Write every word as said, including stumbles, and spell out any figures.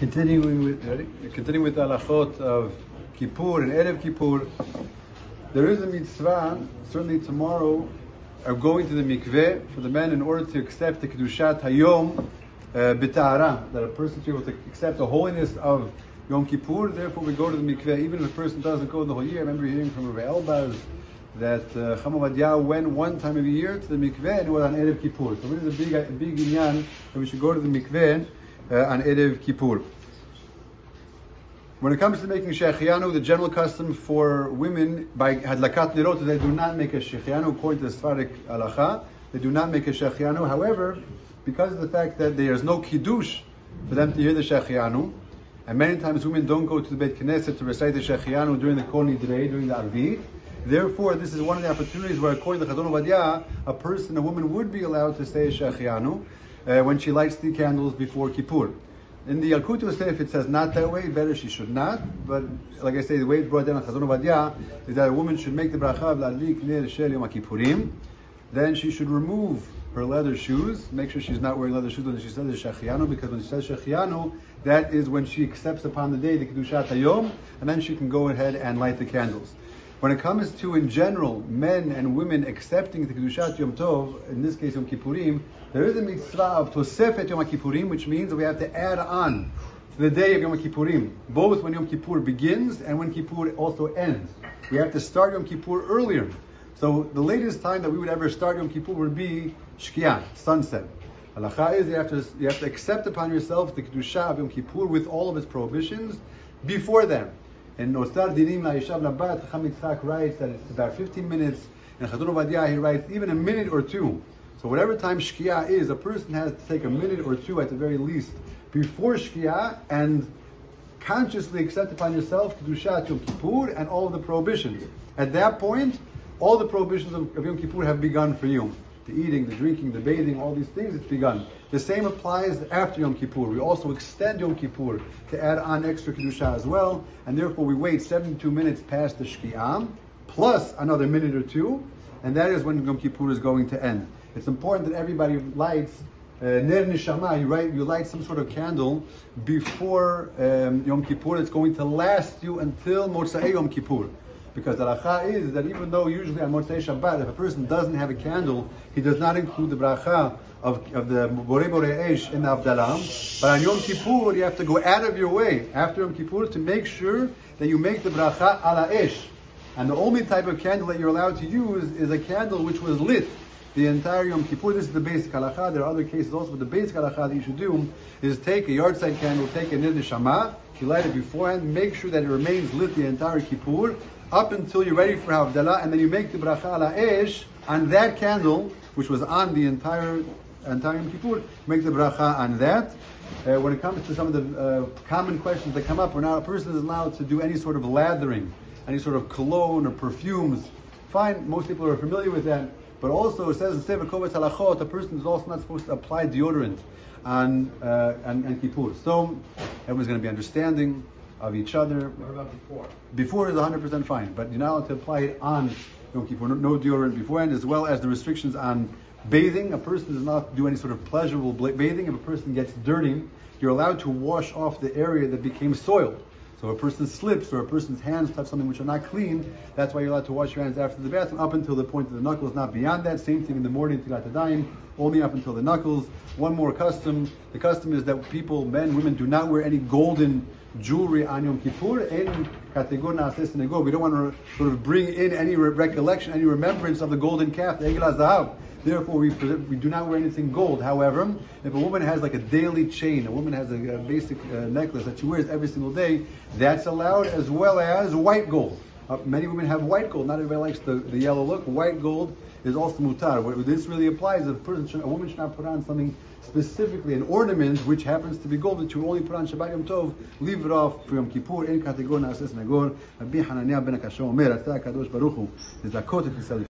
Continuing with ready? continuing with the halachot of Kippur and Erev Kippur, there is a mitzvah, certainly tomorrow, of going to the mikveh for the men in order to accept the Kedushat Hayom uh, B'ta'ara, that a person should be able to accept the holiness of Yom Kippur. Therefore, we go to the mikveh, even if a person doesn't go the whole year. I remember hearing from Rabbi Elbaz that uh, Chacham Ovadia went one time every year to the mikveh and it was on Erev Kippur. So it is a big, a big inyan that we should go to the mikveh uh, on Erev Kippur. When it comes to making shechianu, the general custom for women by hadlakat nirot is they do not make a shechianu according to the Sfaradik halacha. They do not make a shechianu. However, because of the fact that there is no kiddush for them to hear the shechianu, and many times women don't go to the Beit Knesset to recite the shechianu during the Kol Nidrei, during the Arvit. Therefore, this is one of the opportunities where, according to Chazon Ovadia, a person, a woman, would be allowed to say a shechianu uh, when she lights the candles before Kippur. In the Yalkut Yosef, it says not that way. Better she should not. But like I say, the way it's brought down on Chazon Ovadia is that a woman should make the bracha of L'adlik ner shel Yom Kippurim. Then she should remove her leather shoes. Make sure she's not wearing leather shoes when she says the shechianu, because when she says shechianu, that is when she accepts upon the day the kedushat hayom, and then she can go ahead and light the candles. When it comes to, in general, men and women accepting the Kedushat Yom Tov, in this case Yom Kippurim, there is a mitzvah of Tosefet Yom Kippurim, which means that we have to add on to the day of Yom Kippurim, both when Yom Kippur begins and when Kippur also ends. We have to start Yom Kippur earlier. So the latest time that we would ever start Yom Kippur would be Shkia, sunset. Halacha is you have to, you have to accept upon yourself the Kedusha of Yom Kippur with all of its prohibitions before then. In Nosar Dinim La'ishav Labat, Chacham Yitzchak writes that it's about fifteen minutes. In Chazon Ovadia, he writes even a minute or two. So whatever time Shkia is, a person has to take a minute or two at the very least before Shkia and consciously accept upon yourself Kedushat Yom Kippur and all of the prohibitions. At that point, all the prohibitions of, of Yom Kippur have begun for you. The eating, the drinking, the bathing, all these things, it's begun. The same applies after Yom Kippur. We also extend Yom Kippur to add on extra Kedusha as well, and therefore we wait seventy-two minutes past the Shki'am, plus another minute or two, and that is when Yom Kippur is going to end. It's important that everybody lights uh, Ner Neshama, you, light, you light some sort of candle before um, Yom Kippur. It's going to last you until Motzei Yom Kippur. Because the halacha is that even though usually on Motzei Shabbat, if a person doesn't have a candle, he does not include the bracha of, of the Borei Borei Eish in the Avdalam. But on Yom Kippur, you have to go out of your way after Yom Kippur to make sure that you make the bracha ala Eish. And the only type of candle that you're allowed to use is a candle which was lit the entire Yom Kippur. This is the basic halacha. There are other cases also, but the basic halacha that you should do is take a yard side candle, take a Ner Neshama, you light it beforehand, make sure that it remains lit the entire Kippur, up until you're ready for Havdalah, and then you make the bracha ala Eish on that candle, which was on the entire entire Yom Kippur, make the bracha on that. Uh, when it comes to some of the uh, common questions that come up, where now a person is allowed to do any sort of lathering, any sort of cologne or perfumes, fine, most people are familiar with that, but also it says in Sefer Kovetz Halachot, a person is also not supposed to apply deodorant on, uh, on, on Kippur. So everyone's going to be understanding of each other. What about before? Before is one hundred percent fine, but you're not allowed to apply it on Yom Kippur. No, no deodorant beforehand, as well as the restrictions on bathing. A person does not do any sort of pleasurable bathing. If a person gets dirty, you're allowed to wash off the area that became soiled. So if a person slips or a person's hands touch something which are not clean, that's why you're allowed to wash your hands after the bathroom up until the point of the knuckles, not beyond that. Same thing in the morning, Tilat Hadayim, only up until the knuckles. One more custom. The custom is that people, men, women, do not wear any golden jewelry on Yom Kippur. In Kategor Na'aseh Sinagog, we don't want to sort of bring in any re- recollection, any remembrance of the golden calf, the Egel HaZahav. Therefore, we, we do not wear anything gold. However, if a woman has like a daily chain, a woman has a, a basic uh, necklace that she wears every single day, that's allowed, as well as white gold. Uh, many women have white gold. Not everybody likes the, the yellow look. White gold is also mutar. What this really applies is a person, should, a woman should not put on something specifically, an ornament which happens to be gold that you only put on Shabbat Yom Tov. Leave it off for Yom Kippur. In Kategor Na'aseh Sinagog. Rabbi Hananiah ben Akashon Omer, Atah Kadosh Baruch Hu, Zedakot et Yisrael.